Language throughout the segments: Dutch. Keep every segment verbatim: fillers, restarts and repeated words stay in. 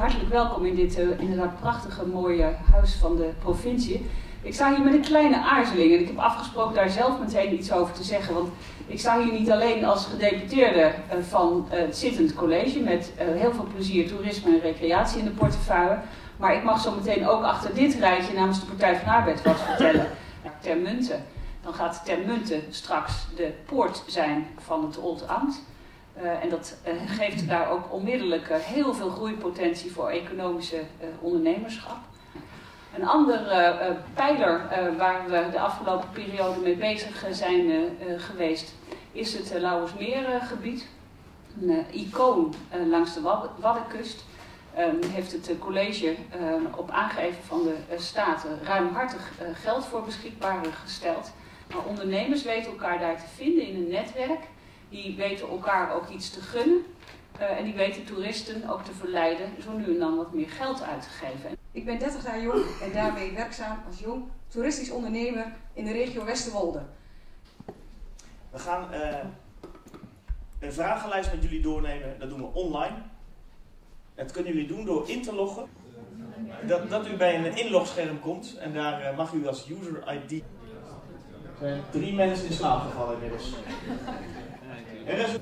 hartelijk welkom in dit uh, inderdaad prachtige mooie huis van de provincie. Ik sta hier met een kleine aarzeling en ik heb afgesproken daar zelf meteen iets over te zeggen. Want ik sta hier niet alleen als gedeputeerde uh, van uh, het zittend college met uh, heel veel plezier toerisme en recreatie in de portefeuille. Maar ik mag zo meteen ook achter dit rijtje namens de Partij van de Arbeid wat vertellen. Nou, Termunten. Dan gaat Termunten straks de poort zijn van het Oldambt. Uh, en dat uh, geeft daar ook onmiddellijk uh, heel veel groeipotentie voor economische uh, ondernemerschap. Een andere uh, pijler uh, waar we de afgelopen periode mee bezig zijn uh, uh, geweest is het uh, Lauwersmeergebied. Een uh, icoon uh, langs de Waddenkust. Um, heeft het uh, college uh, op aangeven van de uh, Staten ruimhartig uh, geld voor beschikbaar gesteld. Maar ondernemers weten elkaar daar te vinden in een netwerk. Die weten elkaar ook iets te gunnen. Uh, en die weten toeristen ook te verleiden zo nu en dan wat meer geld uit te geven. Ik ben dertig jaar jong en daarmee werkzaam als jong toeristisch ondernemer in de regio Westerwolde. We gaan uh, een vragenlijst met jullie doornemen. Dat doen we online. Dat kunnen jullie doen door in te loggen. Dat, dat u bij een inlogscherm komt en daar uh, mag u als user I D. Er zijn drie mensen in slaap gevallen inmiddels. Er is...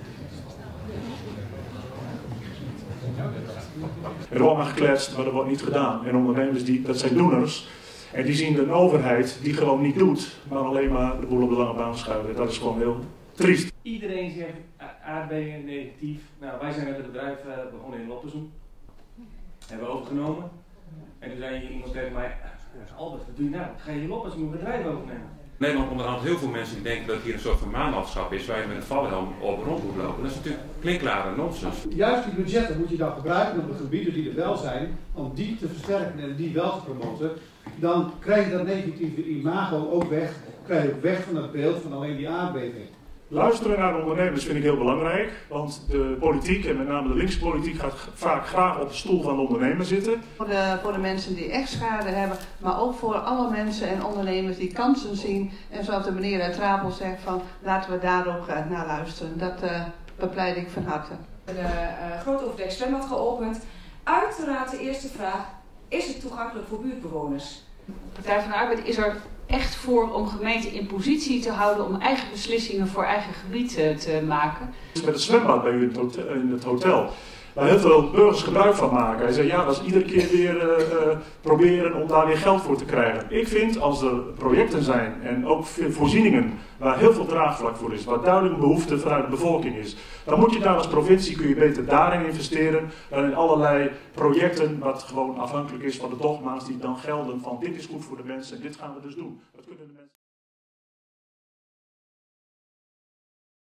Er wordt maar gekletst, maar dat wordt niet gedaan. En ondernemers, die, dat zijn doeners. En die zien een overheid die gewoon niet doet, maar alleen maar de boel op de lange baan schuiven. Dat is gewoon heel triest. Iedereen zegt aardbevingen negatief. Nou, wij zijn met het bedrijf uh, begonnen in Loppersum. Hebben we overgenomen. En toen zei iemand tegen mij, Albert, wat doe je nou? Ga je Loppersum een bedrijf overnemen? Nederland onderhand heel veel mensen die denken dat hier een soort van maanlandschap is waar je met een valhelm op rond moet lopen. Dat is natuurlijk klinklare nonsens. Juist die budgetten moet je dan gebruiken op de gebieden die er wel zijn, om die te versterken en die wel te promoten. Dan krijg je dat negatieve imago ook weg, krijg je ook weg van dat beeld van alleen die aardbeving. Luisteren naar de ondernemers vind ik heel belangrijk, want de politiek en met name de linkse politiek gaat vaak graag op de stoel van de ondernemer zitten. Voor de, voor de mensen die echt schade hebben, maar ook voor alle mensen en ondernemers die kansen zien. En zoals de meneer uit Trapel zegt, van, laten we daar ook uh, naar luisteren. Dat uh, bepleit ik van harte. De uh, grote overdek zwembad geopend. Uiteraard de eerste vraag, is het toegankelijk voor buurtbewoners? De Partij van de Arbeid is er echt voor om gemeenten in positie te houden om eigen beslissingen voor eigen gebied te maken. Met het zwembad bij u in het hotel, waar heel veel burgers gebruik van maken. Hij zei ja, dat is iedere keer weer uh, uh, proberen om daar weer geld voor te krijgen. Ik vind als er projecten zijn en ook voorzieningen waar heel veel draagvlak voor is, waar duidelijk behoefte vanuit de bevolking is, dan moet je daar als provincie, kun je beter daarin investeren dan in allerlei projecten wat gewoon afhankelijk is van de dogma's die dan gelden van dit is goed voor de mensen en dit gaan we dus doen. Dat kunnen de mensen